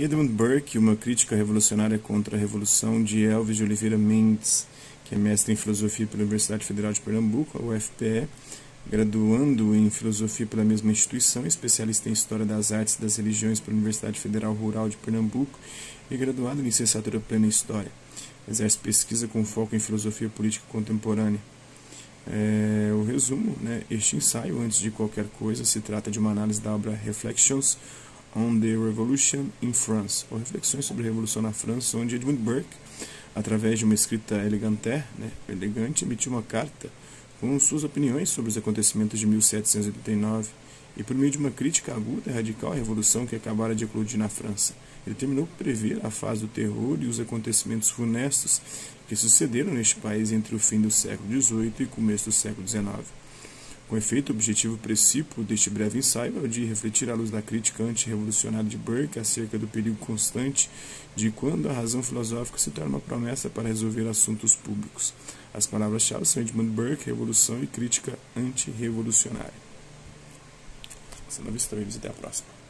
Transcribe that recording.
Edmund Burke, uma crítica revolucionária contra a Revolução, de Elvis de Oliveira Mendes, que é mestre em Filosofia pela Universidade Federal de Pernambuco, a UFPE, graduando em Filosofia pela mesma instituição, especialista em História das Artes e das Religiões pela Universidade Federal Rural de Pernambuco e graduado em Licenciatura Plena em História. Exerce pesquisa com foco em Filosofia Política Contemporânea. O resumo, este ensaio, antes de qualquer coisa, se trata de uma análise da obra Reflections on the Revolution in France, ou Reflexões sobre a Revolução na França, onde Edmund Burke, através de uma escrita elegante, emitiu uma carta com suas opiniões sobre os acontecimentos de 1789 e por meio de uma crítica aguda e radical à revolução que acabara de eclodir na França. Ele terminou por prever a fase do terror e os acontecimentos funestos que sucederam neste país entre o fim do século XVIII e o começo do século XIX. Com efeito, o objetivo principal deste breve ensaio é o de refletir à luz da crítica antirrevolucionária de Burke acerca do perigo constante de quando a razão filosófica se torna uma promessa para resolver assuntos públicos. As palavras-chave são Edmund Burke, revolução e crítica antirrevolucionária. Até a próxima.